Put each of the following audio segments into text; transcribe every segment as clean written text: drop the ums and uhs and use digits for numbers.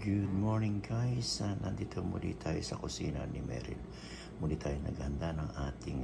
Good morning guys. Nandito muli tayo sa kusina ni Meryl. Muli tayo naghanda ng ating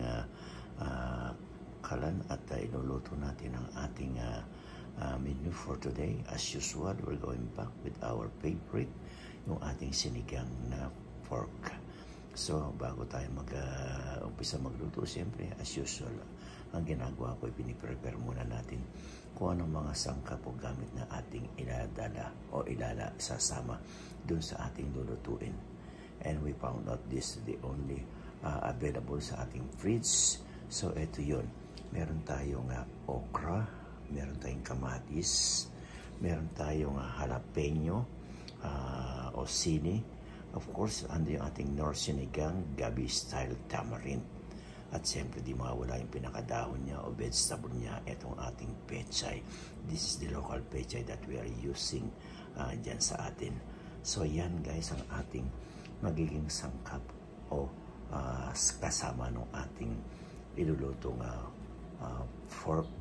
kalan at iluluto natin ang ating menu for today. As usual, we're going back with our favorite, yung ating sinigang na pork. So, bago tayo umpisa magluto, siyempre, as usual, ang ginagawa ko ay piniprepare muna natin kung anong mga sangkap o gamit na ating iladala o sasama dun sa ating lulutuin. And we found out this is the only available sa ating fridge. So, ito yun. Meron tayong okra, meron tayong kamatis, meron tayong jalapeno o sini. Of course, yung ating Nor Sinigang, Gabi style tamarind. At siyempre, di mawala yung pinakadahon niya o vegetable niya, itong ating pechay. This is the local pechay that we are using dyan sa atin. So, yan guys, ang ating magiging sangkap o kasama ng ating ilulutong pork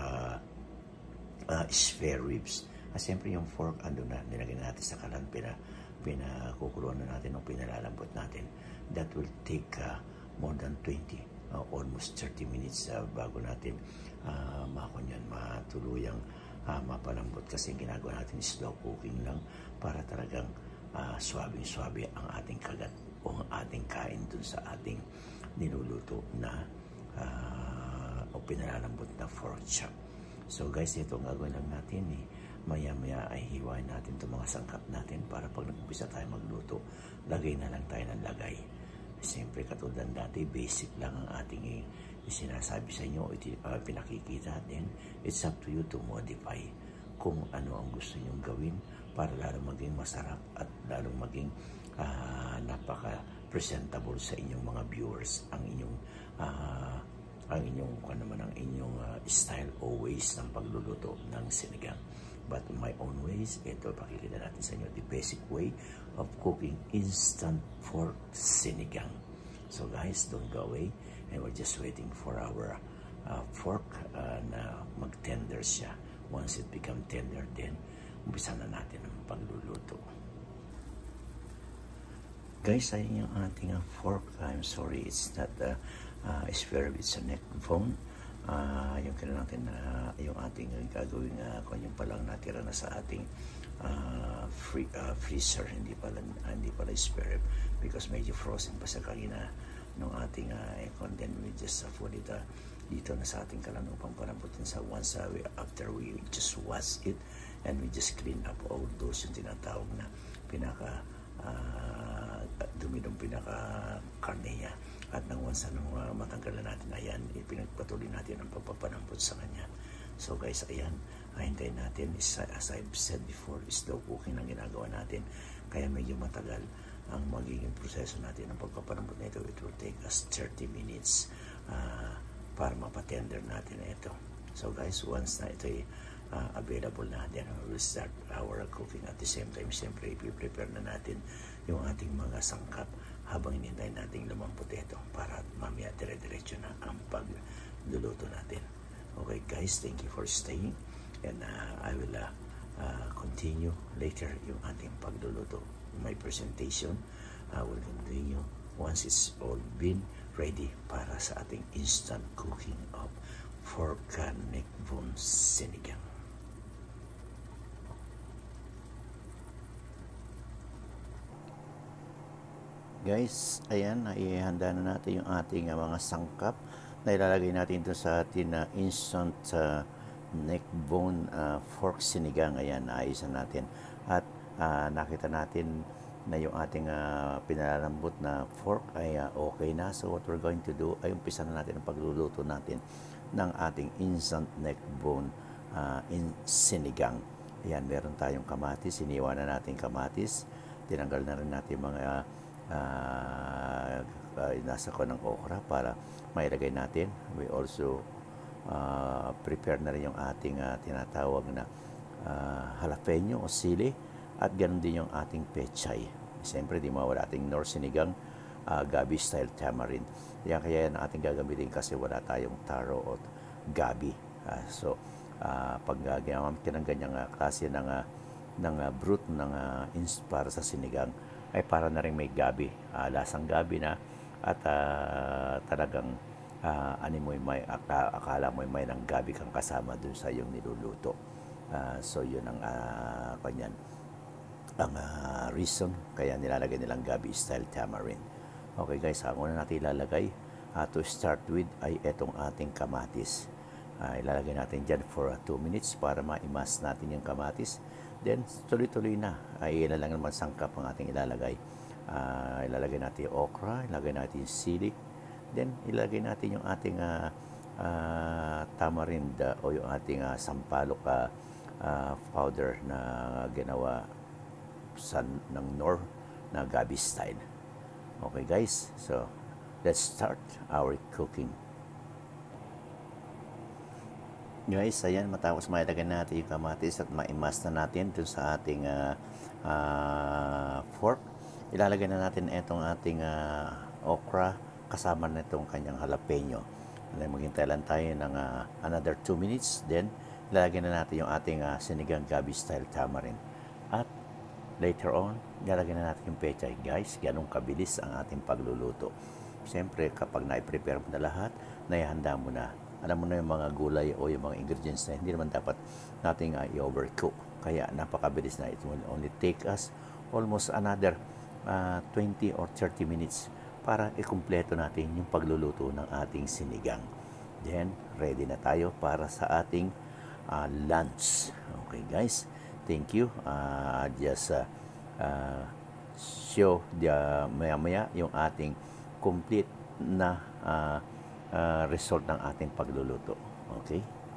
spare ribs. Siyempre, yung pork, andun na, nilagay natin sa kalan, pinakukuluan na natin o pinalalambot natin. That will take more than 20 almost 30 minutes bago natin matuluyang mapalambot, kasi ginagawa natin slow cooking lang para talagang swabing-swabe ang ating kagat o ang ating kain dun sa ating niluluto na o pinalalambot na pork chop. So guys, ito ang gagawin lang natin maya-maya ay hiwain natin itong mga sangkap natin para pag nag-umpisa tayo magluto, lagay na lang tayo ng lagay. Siyempre, katulad dati, basic lang ang ating sinasabi sa inyo, pinakikita. Then, it's up to you to modify kung ano ang gusto nyong gawin para lalo maging masarap at lalo maging napaka-presentable sa inyong mga viewers ang inyong style always ng pagluluto ng sinigang. But in my own ways, ito pakikita natin sa inyo the basic way of cooking instant pork sinigang. So guys, don't go away, and we're just waiting for our pork na mag-tender siya. Once it become tender, then umpisa na natin ang pagluluto. Guys, ayun yung ating pork. I'm sorry, it's not spare, it's a neck bone. Yung kailan natin yung ating gagawin yung palang natira na sa ating freezer, hindi pala spare because medyo frozen pa sa kanina ng ating aircon. Then we just put it dito na sa ating kalan upang palambutin sa once after we just wash it and we just clean up all those yung tinatawag na dumidong pinaka-karne niya. At nang once matanggal na natin, ayan, ipinagpatuloy natin ang pagpapanampot sa kanya. So guys, ayan, hintayin natin. As I've said before, slow cooking ang ginagawa natin. Kaya medyo matagal ang magiging proseso natin ng pagpapanampot nito. It will take us 30 minutes para mapatender natin ito. So guys, once na ito ay available na, then we will start our cooking. At the same time, siyempre, ipiprepare na natin yung ating mga sangkap habang hinintay natin lumampot ito para mamaya dire-diretso na ang pagluluto natin. Okay guys, thank you for staying, and I will continue later yung ating pagluluto. My presentation will continue once it's all been ready para sa ating instant cooking of pork neck bone sinigang. Guys, ayan, ihanda na natin yung ating mga sangkap na ilalagay natin doon sa ating instant neck bone pork sinigang. Ayan, naayusan natin. At nakita natin na yung ating pinalalambot na pork ay okay na. So what we're going to do ay umpisa na natin ang pagluluto natin ng ating instant neck bone sinigang. Ayan, meron tayong kamatis. Iniwan na natin kamatis. Tinanggal na rin natin mga nasa ko ng okra para mailagay natin. We also prepare na rin yung ating tinatawag na jalapeno o sili, at ganun din yung ating pechay. Siyempre, di mawala ating Nor Sinigang, Gabi style tamarind. Kaya yan ating gagamitin kasi wala tayong taro o gabi. So pag ginamit ka ng ganyang klase ng brute ng para sa sinigang ay para na rin may gabi, lasang gabi na at talagang akala mo may ng gabi kang kasama dun sa iyong niluluto. So yun ang kanyan ang reason kaya nilalagay nilang gabi style tamarind. Okay guys, ang una natin ilalagay to start with ay etong ating kamatis. Ilalagay natin dyan for 2 minutes para ma-imas natin yung kamatis. Then tuloy-tuloy na ay ilan lang naman sangkap ang ating ilalagay. Ilalagay natin yung okra, ilalagay natin yung sili, then ilalagay natin yung ating tamarind o yung ating sampalok powder na ginawa ng Knorr na gabi style. Okay guys, so let's start our cooking. Guys, ayan, matapos mailagay natin yung kamatis at maimas na natin dun sa ating fork, ilalagay na natin itong ating okra kasama na itong kanyang jalapeno. And then maghintay lang tayo ng another 2 minutes, then ilalagay na natin yung ating sinigang gabi style tamarind. At later on, ilalagay na natin yung pechay. Guys, ganun kabilis ang ating pagluluto. Siyempre, kapag na-prepare mo na lahat, naihanda mo na. Alam mo na yung mga gulay o yung mga ingredients na hindi naman dapat nating i-overcook. Kaya napakabilis na. It will only take us almost another 20 or 30 minutes para ikumpleto natin yung pagluluto ng ating sinigang. Then, ready na tayo para sa ating lunch. Okay guys, thank you. Just show maya-maya yung ating complete na result ng ating pagluluto. Okay?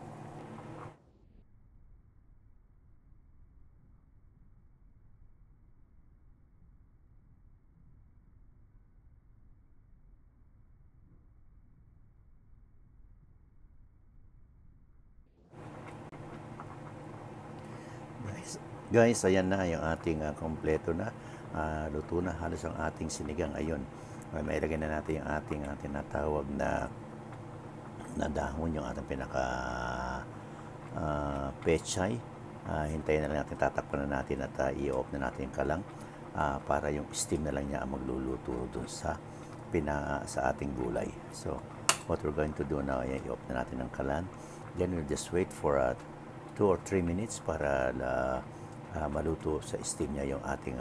Guys, ayan na yung ating kompleto na. Luto na halos ang ating sinigang. Ayun, mailagay na natin yung ating tinatawag na dahon, yung ating pinaka pechay. Hintayin na lang natin, tatakpan na natin at i-off na natin yung kalang para yung steam na lang niya ang magluluto dun sa ating gulay. So, what we're going to do now, i-off na natin ang kalan. Then, we'll just wait for 2 or 3 minutes para maluto sa steam niya yung ating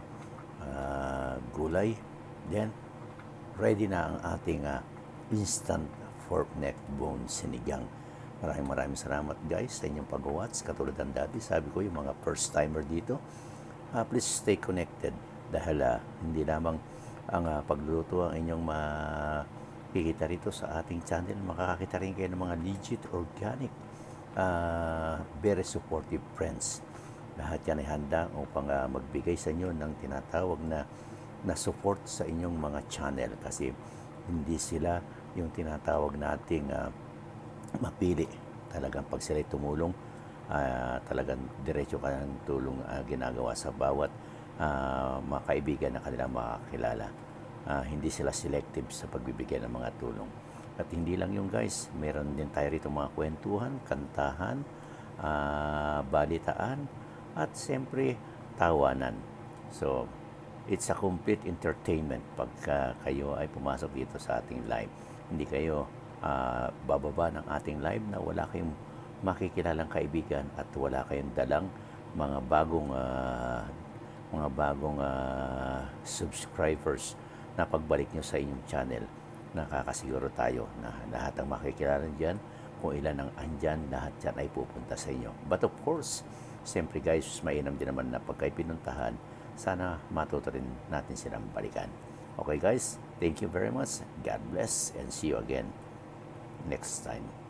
gulay. Then, ready na ang ating instant fork neck bone sinigang. Maraming salamat guys sa inyong pag-watch. Katulad ng dati, sabi ko yung mga first timer dito, please stay connected dahil hindi lamang ang pagluluto ang inyong makikita rito sa ating channel. Makakakita rin kayo ng mga legit, organic, very supportive friends. Lahat yan ay handa upang magbigay sa inyo ng tinatawag na support sa inyong mga channel, kasi hindi sila yung tinatawag nating mapili. Talagang pag sila'y tumulong, talagang diretso ka ng tulong ginagawa sa bawat mga kaibigan na kanilang makakilala. Hindi sila selective sa pagbibigay ng mga tulong. At hindi lang yung guys, meron din tayo rito mga kwentuhan, kantahan, balitaan, at siyempre tawanan. So, it's a complete entertainment pagka kayo ay pumasok dito sa ating live. Hindi kayo bababa ng ating live na wala kayong makikilalang kaibigan at wala kayong dalang mga bagong subscribers na pagbalik nyo sa inyong channel. Nakakasiguro tayo na lahat ng makikilala dyan, kung ilan ang andyan, lahat dyan ay pupunta sa inyo. But of course, siyempre guys, mainam din naman na pagka pinuntahan, sana matuto rin natin silang balikan. Okay guys, thank you very much. God bless and see you again next time.